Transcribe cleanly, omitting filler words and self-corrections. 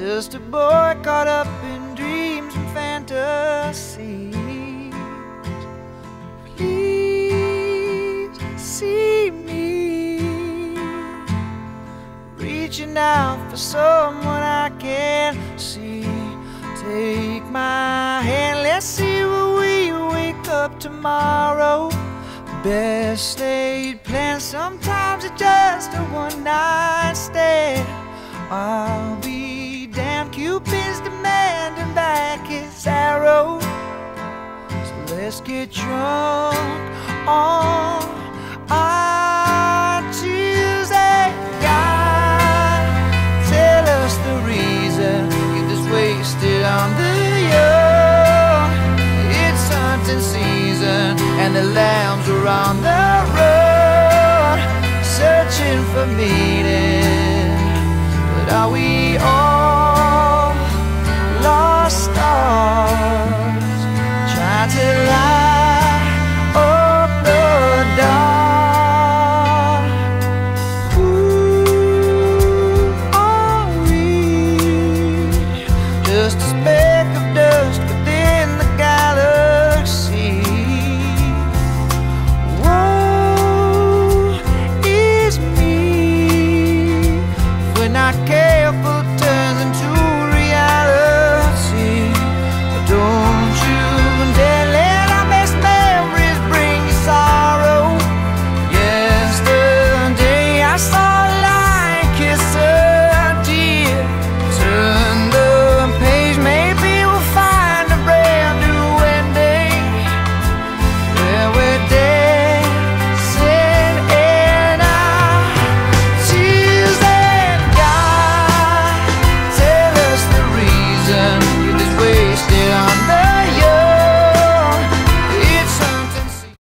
just a boy caught up in dreams and fantasies. Please see me reaching out for someone I can't see. Take my hand, let's see where we wake up tomorrow. Best laid plans, sometimes it's just a one-night stand. I'll be damned, Cupid's demanding back his arrow. So let's get drunk on our Tuesday. God, tell us the reason get this wasted on the young. It's hunting season and the lambs are on the road, searching for meaning. But are we all